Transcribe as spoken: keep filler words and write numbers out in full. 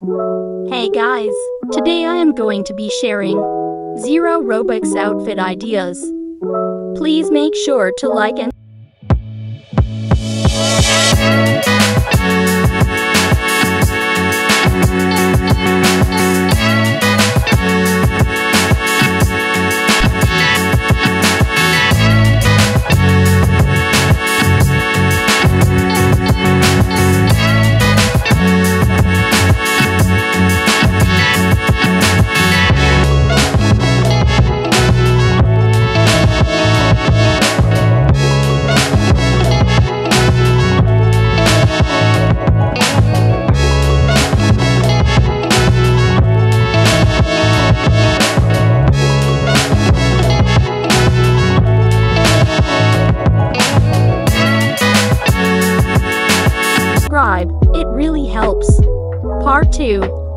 Hey guys, today I am going to be sharing zero Robux outfit ideas. Please make sure to like and subscribe, it really helps. Part two.